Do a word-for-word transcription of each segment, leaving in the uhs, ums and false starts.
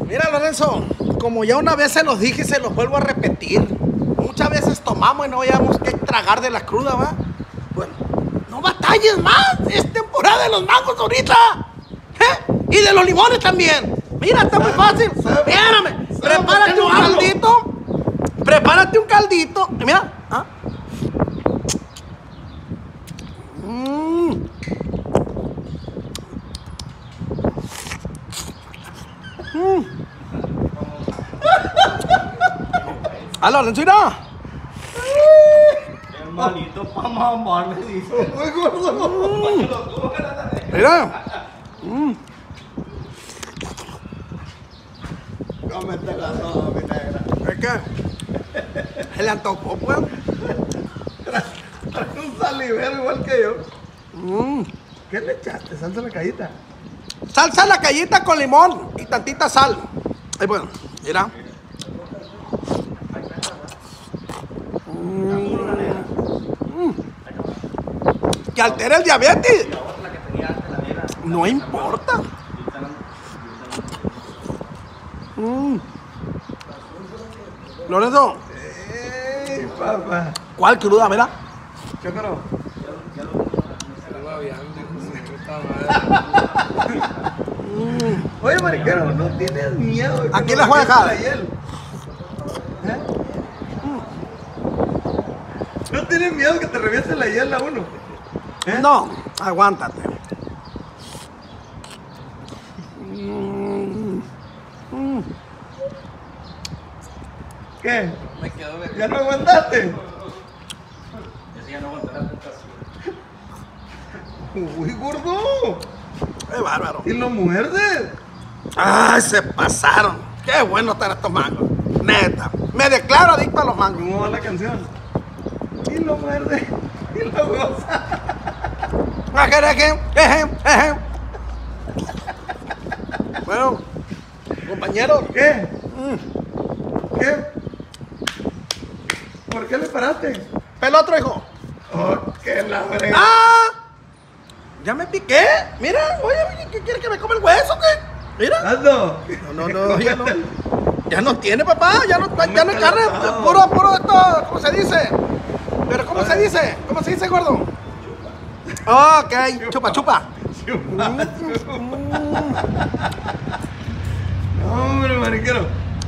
Mira, Lorenzo, como ya una vez se los dije y se los vuelvo a repetir, muchas veces tomamos y no hayamos que tragar de la cruda, ¿va? Bueno, no batalles más, es temporada de los mangos ahorita, ¿eh? Y de los limones también. Mira, está muy fácil. Espérame, prepárate un caldito, prepárate un caldito, mira, ¿ah? Mm. Mm. ¡A Lorenzo, mira! Hermanito, pa' mamar, me dice. Muy gordo. Mm. Mira. Mm. Cómetela toda, mi negra. ¿Es que? Se le antojó, pues. Trae un salivero igual que yo. Mm. ¿Qué le echaste? ¿Salsa a la callita? Salsa a la callita con limón y tantita sal. Ahí bueno, mira. Mm. Mm. Que altera el diabetes. No importa. Mm. Lorenzo. ¡Ey, papá! ¿Cuál cruda, mira? ¿Qué creo? Oye, mariquero, no tienes miedo. de que Aquí nos las voy a dejar. reviente la hiel? ¿Eh? ¿No tienes miedo que te reviente la hiel a uno? ¿Eh? No, aguántate. Mm. Mm. ¿Qué? Me quedó de... ¿Ya no aguantaste? Ese ya no aguanté la tentación. ¡Uy, gordo! ¡Qué bárbaro! ¿Y lo muerdes? ¡Ay, se pasaron! ¡Qué bueno están estos mangos! Neta, me declaro adicto a los mangos. ¿Cómo va la canción? Y lo muerde, y lo goza. Ajereje, eje, eje. Bueno, compañero. ¿Qué? Mm. ¿Qué? ¿Por qué le paraste? Pelotro, hijo. Oh, qué la brega. ¡Ah! Ya me piqué. Mira, oye, ¿qué quiere que me coma el hueso? ¿Qué? Mira. Aldo. No, no, no, ya no. Ya no tiene, papá. Ya no, ya no hay carne. Puro, puro esto, ¿cómo se dice? Pero, ¿cómo se dice? ¿Cómo se dice, gordo? Ok, chupa, chupa. Chupa, chupa. No, hombre, mariquero.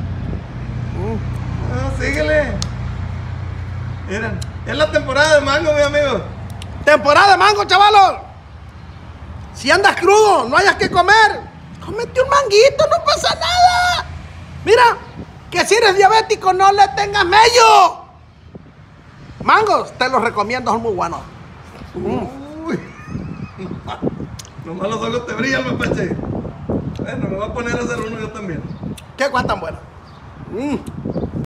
No, síguele. Miren, es la temporada de mango, mi amigo. Temporada de mango, chavalos. Si andas crudo, no hayas que comer, cómete un manguito, no pasa nada. Mira, que si eres diabético no le tengas mello. Mangos, te los recomiendo, son muy buenos. Uy. Nomás los ojos te brillan, me peche. Bueno, me voy a poner a hacer uno yo también. ¿Qué cuántan buenos? Mm.